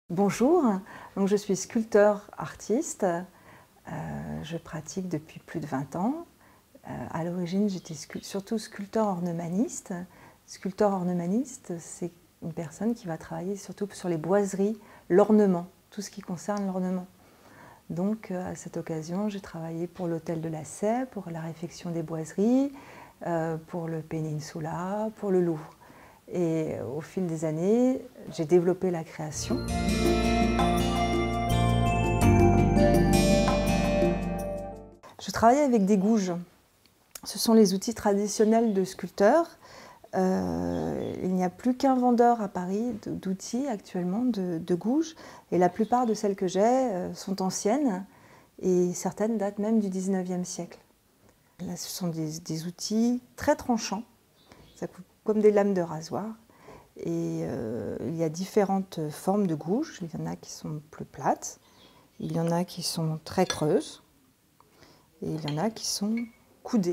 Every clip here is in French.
Bonjour, donc je suis sculpteur-artiste, je pratique depuis plus de 20 ans. À l'origine, j'étais surtout sculpteur-ornemaniste. Sculpteur-ornemaniste, c'est une personne qui va travailler surtout sur les boiseries, l'ornement, tout ce qui concerne l'ornement. Donc à cette occasion, j'ai travaillé pour l'Hôtel de la Sèye, pour la réfection des boiseries, pour le Peninsula, pour le Louvre. Et au fil des années, j'ai développé la création. Je travaille avec des gouges. Ce sont les outils traditionnels de sculpteurs. Il n'y a plus qu'un vendeur à Paris d'outils actuellement, de gouges. Et la plupart de celles que j'ai sont anciennes et certaines datent même du 19e siècle. Là, ce sont des outils très tranchants. Ça coupe comme des lames de rasoir. Et il y a différentes formes de gouges. Il y en a qui sont plus plates, il y en a qui sont très creuses, et il y en a qui sont coudées.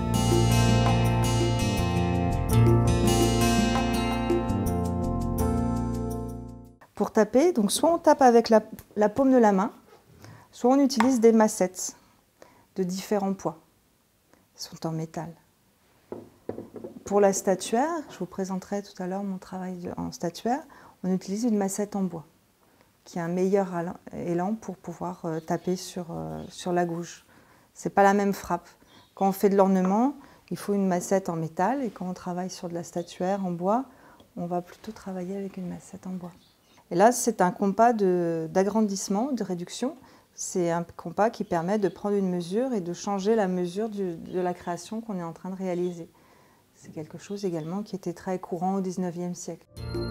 Pour taper, donc soit on tape avec la paume de la main, soit on utilise des massettes de différents poids. Elles sont en métal. Pour la statuaire, je vous présenterai tout à l'heure mon travail en statuaire, on utilise une massette en bois qui a un meilleur élan pour pouvoir taper sur la gouge. Ce n'est pas la même frappe. Quand on fait de l'ornement, il faut une massette en métal et quand on travaille sur de la statuaire en bois, on va plutôt travailler avec une massette en bois. Et là, c'est un compas d'agrandissement, de réduction. C'est un compas qui permet de prendre une mesure et de changer la mesure de la création qu'on est en train de réaliser. C'est quelque chose également qui était très courant au XIXe siècle.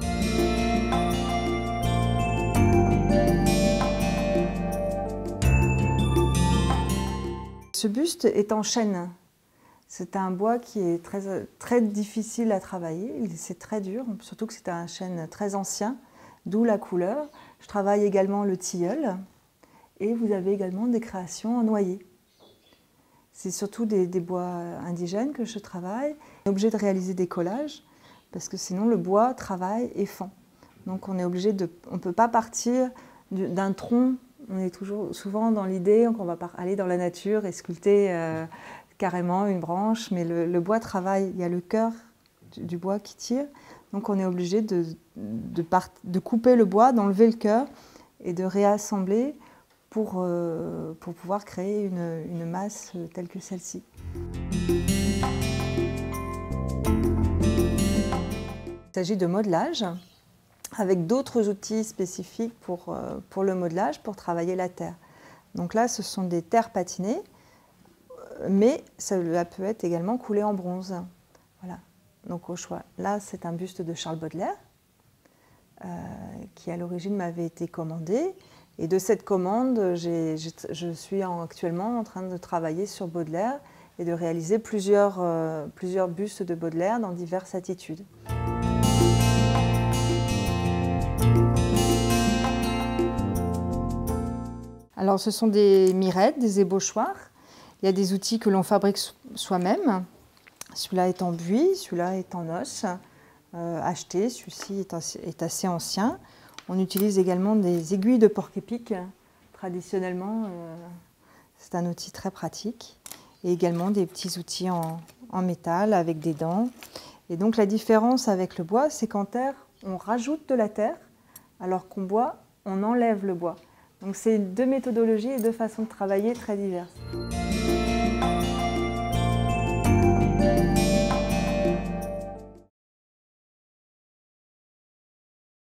Ce buste est en chêne. C'est un bois qui est très difficile à travailler, c'est très dur, surtout que c'est un chêne très ancien, d'où la couleur. Je travaille également le tilleul et vous avez également des créations en noyer. C'est surtout des bois indigènes que je travaille. On est obligé de réaliser des collages parce que sinon le bois travaille et fend. Donc on ne peut pas partir d'un tronc. On est souvent dans l'idée qu'on va aller dans la nature et sculpter carrément une branche, mais le bois travaille. Il y a le cœur du bois qui tire. Donc on est obligé de couper le bois, d'enlever le cœur et de réassembler pour pouvoir créer une masse telle que celle-ci. Il s'agit de modelage avec d'autres outils spécifiques pour le modelage, pour travailler la terre. Donc là, ce sont des terres patinées, mais ça peut être également coulé en bronze. Voilà. Donc au choix. Là, c'est un buste de Charles Baudelaire, qui à l'origine m'avait été commandé. Et de cette commande, je suis actuellement en train de travailler sur Baudelaire et de réaliser plusieurs bustes de Baudelaire dans diverses attitudes. Alors ce sont des mirettes, des ébauchoirs. Il y a des outils que l'on fabrique soi-même. Celui-là est en buis, celui-là est en os, acheté, celui-ci est assez ancien. On utilise également des aiguilles de porc-épic. Traditionnellement, c'est un outil très pratique. Et également des petits outils en métal avec des dents. Et donc la différence avec le bois, c'est qu'en terre, on rajoute de la terre, alors qu'en bois, on enlève le bois. Donc c'est deux méthodologies et deux façons de travailler très diverses.